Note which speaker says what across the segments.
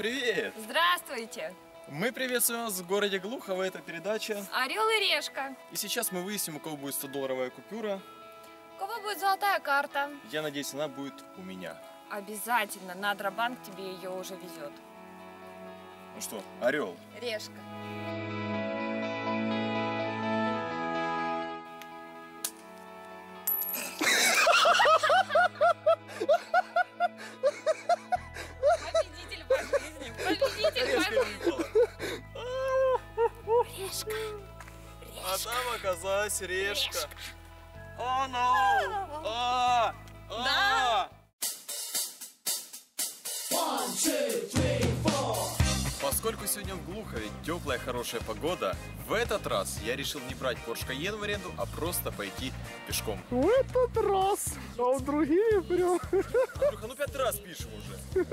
Speaker 1: привет!
Speaker 2: Здравствуйте!
Speaker 1: Мы приветствуем вас в городе Глухово, это передача
Speaker 2: Орел и решка.
Speaker 1: И сейчас мы выясним, у кого будет 100-долларовая купюра.
Speaker 2: У кого будет золотая карта?
Speaker 1: Я надеюсь, она будет у меня.
Speaker 2: Обязательно, Надробанк тебе ее уже везет.
Speaker 1: Ну что, орел?
Speaker 2: Решка. Победитель по жизни! Победитель по жизни! Решка!
Speaker 1: А там оказалась решка. О, no!
Speaker 2: Да.
Speaker 1: Поскольку сегодня в Глухове теплая хорошая погода, в этот раз я решил не брать Porsche Cayenne в аренду, а просто пойти пешком.
Speaker 3: В этот раз, а в другие прям.
Speaker 1: Андрюха, ну 5 раз пишем уже.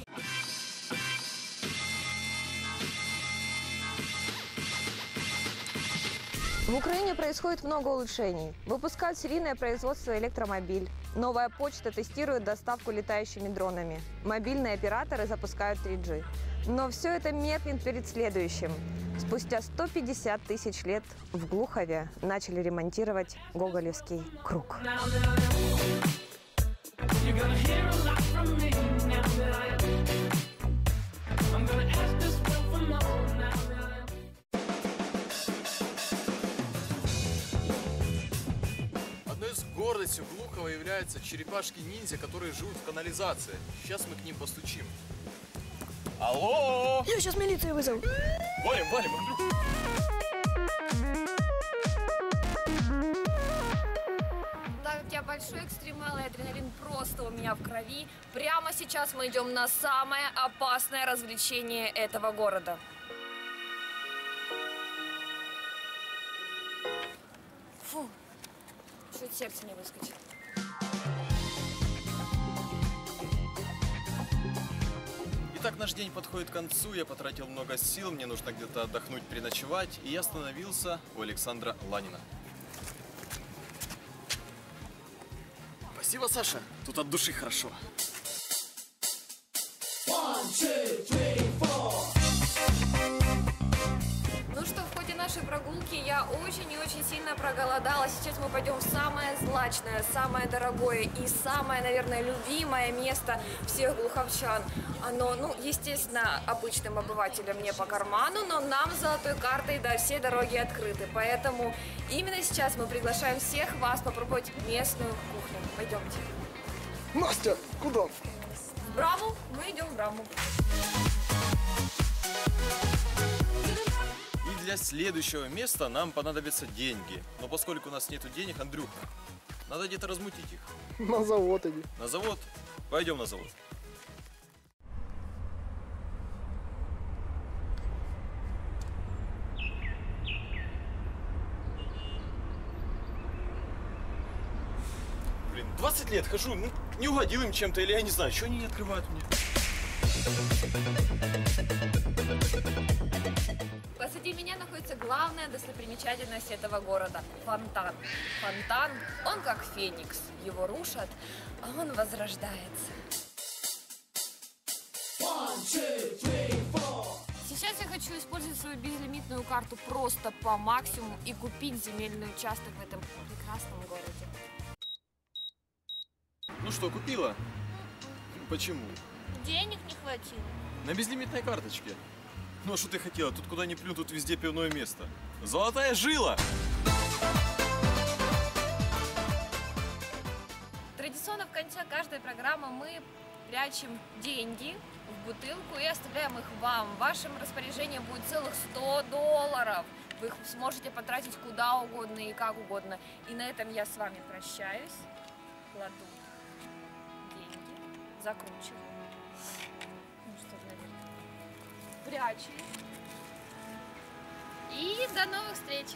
Speaker 4: В Украине происходит много улучшений. Выпускают серийное производство электромобиль. Новая почта тестирует доставку летающими дронами. Мобильные операторы запускают 3G. Но все это меркнет перед следующим. Спустя 150 тысяч лет в Глухове начали ремонтировать Гоголевский круг.
Speaker 1: Гордостью Глухова являются черепашки-ниндзя, которые живут в канализации. Сейчас мы к ним постучим. Алло!
Speaker 4: Я сейчас милицию вызову.
Speaker 1: Валим, Андрюх!
Speaker 2: Так как я большой экстремал, и адреналин просто у меня в крови, прямо сейчас мы идем на самое опасное развлечение этого города. Фу, чуть сердце не выскочит.
Speaker 1: Итак, наш день подходит к концу, я потратил много сил, мне нужно где-то отдохнуть, переночевать, и я остановился у Александра Ланина. Спасибо, Саша, тут от души хорошо.
Speaker 2: Ну что, в ходе нашей прогулки я очень и очень сильно проголодалась. Сейчас мы пойдем в самое злачное, самое дорогое и самое, наверное, любимое место всех глуховчан. Оно, ну, естественно, обычным обывателям не по карману, но нам с золотой картой, да, все дороги открыты. Поэтому именно сейчас мы приглашаем всех вас попробовать местную кухню. Пойдемте.
Speaker 3: Настя, куда?
Speaker 2: В Браму? Мы идем в Браму.
Speaker 1: Для следующего места нам понадобятся деньги. Но поскольку у нас нету денег, Андрюха, надо где-то размутить их.
Speaker 3: На завод иди.
Speaker 1: На завод? Пойдем на завод. Блин, 20 лет хожу, ну, не угодил им чем-то, или я не знаю, что они не открывают мне.
Speaker 2: Позади меня находится главная достопримечательность этого города – фонтан. Фонтан, он как феникс. Его рушат, а он возрождается. Сейчас я хочу использовать свою безлимитную карту просто по максимуму и купить земельный участок в этом прекрасном городе.
Speaker 1: Ну что, купила? Почему?
Speaker 2: Денег не хватило.
Speaker 1: На безлимитной карточке. Ну а что ты хотела? Тут куда ни плюнь, тут везде пивное место. Золотая жила!
Speaker 2: Традиционно в конце каждой программы мы прячем деньги в бутылку и оставляем их вам. В вашем распоряжении будет целых 100 долларов. Вы их сможете потратить куда угодно и как угодно. И на этом я с вами прощаюсь. Кладу деньги, закручиваю. Ну что, наверное. Прячу. И до новых встреч!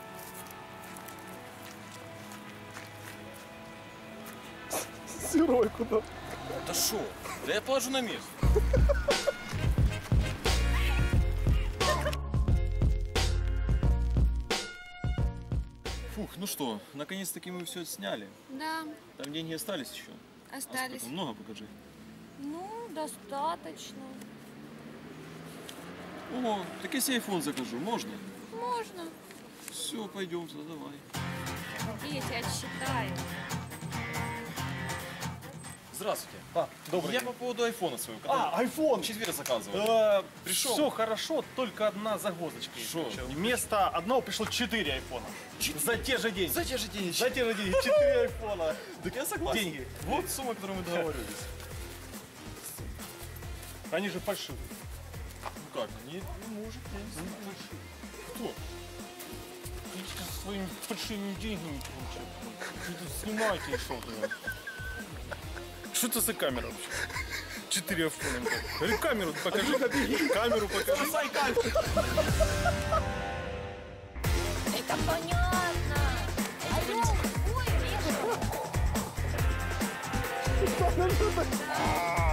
Speaker 3: Сырой куда?
Speaker 1: Да шо? Да я положу на место. Фух, ну что, наконец-таки мы все сняли.
Speaker 2: Да,
Speaker 1: Там деньги остались еще.
Speaker 2: остались.
Speaker 1: Много, покажи.
Speaker 2: Ну, достаточно.
Speaker 1: О, так если iPhone закажу, можно?
Speaker 2: Можно.
Speaker 1: Все, пойдем туда, давай.
Speaker 2: Я тебя отсчитаю.
Speaker 1: Здравствуйте.
Speaker 5: Добрый
Speaker 1: Я
Speaker 5: день.
Speaker 1: по поводу айфона своего. когда
Speaker 5: iPhone.
Speaker 1: в четверг заказывал. Пришел.
Speaker 5: Все хорошо, только одна загвоздочка есть.
Speaker 1: Шо?
Speaker 5: Вместо одного пришло 4 айфона. За те же деньги.
Speaker 1: За те же деньги.
Speaker 5: За те же деньги. 4 айфона.
Speaker 1: Так я согласен.
Speaker 5: Деньги.
Speaker 1: Вот сумма, которую мы договорились.
Speaker 5: Они же фальшивые.
Speaker 1: Ну как, не может, не.
Speaker 5: Кто? Ты своими фальшивыми деньгами получаешь. Вы тут снимаете и что-то. Что это за камера вообще? 4 айфона. Говорю, камеру покажи. Камеру покажи.
Speaker 2: Это понятно. Алло, ой, Леша.